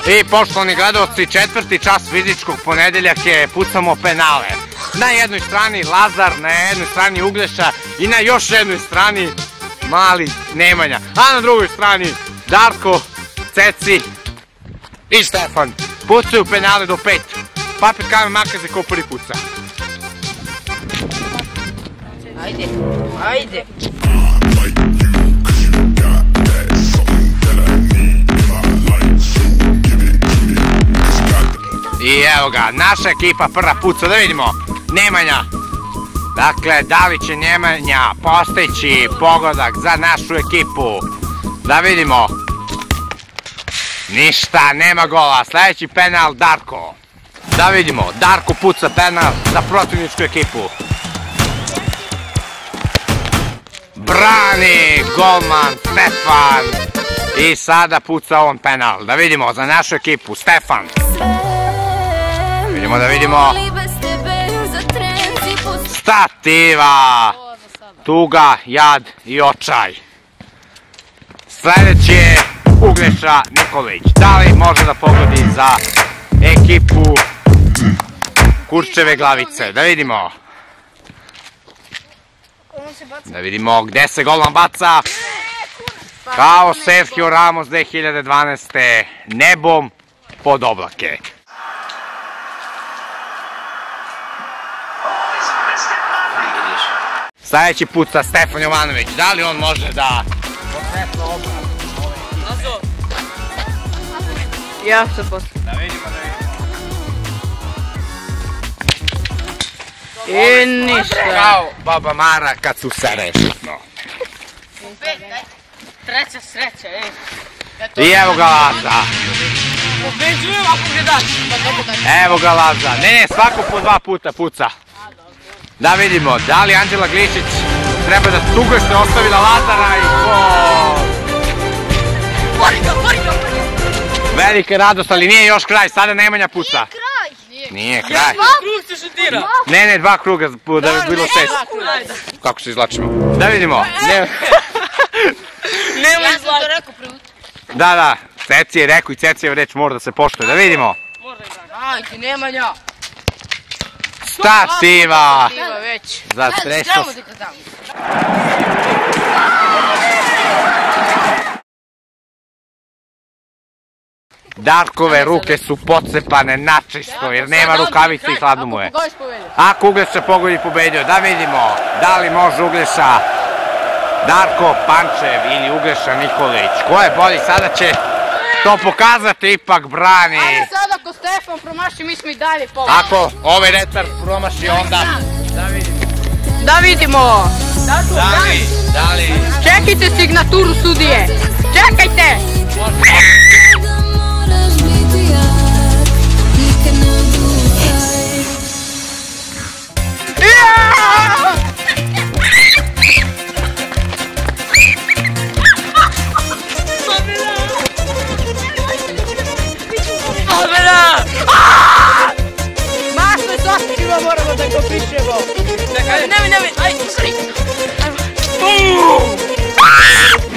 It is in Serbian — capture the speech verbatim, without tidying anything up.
I poštovani gledalci, četvrti čas fizičkog ponedeljak je, pucamo penale. Na jednoj strani Lazar, na jednoj strani Uglješa i na još jednoj strani mali Nemanja. A na drugoj strani Darko, Ceci i Stefan. Pucaju penale do pet. Papir, kamen, makaze, ko prvi puca. Ajde, ajde. I evo ga, naša ekipa prva puca, da vidimo. Nemanja. Dakle, da li će Nemanja postići pogodak za našu ekipu? Da vidimo. Ništa, nema gola. Sljedeći penal Darko. Da vidimo, Darko puca penal za protivničku ekipu. Brani golman Stefan. I sada puca on penal. Da vidimo za našu ekipu. Stefan. Vidimo da vidimo. Stativa. Tuga, jad i očaj. Sljedeći je Uglješa Nikolić. Da li može da pogodi za ekipu Kurčeve glavice? Da vidimo. Da vidimo gde se golman baca. Kao Sergio Ramos dve hiljade dvanaeste. Nebom pod oblake. Sljedeći puca Stefan Jovanović. Da li on može da potresno obraz? Ja se posle. Da vidimo, da vidimo. I ništa. Kao Baba Mara kad su se rešitno. Treća sreća, ej. I evo ga Laza. Pobeđujem ako ga daš. Evo ga Laza. Ne, ne, svako po dva puta puca. Da vidimo, da li Anđela Glišić treba da tugošte ostavila Lazara i gol. Bori ga, bori ga, bori ga. Velika radost, ali nije još kraj, sada Nemanja puca. Kraj. Nije kraj. Krug se šutira. Ne, ne, dva kruga da bi bilo šest. Kako se izlačimo? Da vidimo. Nema ja sam to rekao prvi. Da, da, Ceci je rekao i Cecijev reč mora da se poštuje, da vidimo. Ajde, Nemanja. Stativa. Stativa već. Za treću. Darkove ruke su pocepane načisto jer nema rukavice i hladno mu je. Ako Uglješa pogodi pobedio, da vidimo da li može Uglješa, Darko Pančev ili Uglješa Nikolić. Ko je bolji, sada će to pokazati, ipak brani. Ajde sad ako Stefan promaši, mi smo i dalje pogodi. Ako ovaj retard promaši, onda da vidimo. Da vidimo. Da li, da li. Čekajte signaturu sudije. Čekajte. Mašno je sastičiva, moramo da ga pišemo. Nemoj, nemoj, ajde, sorry.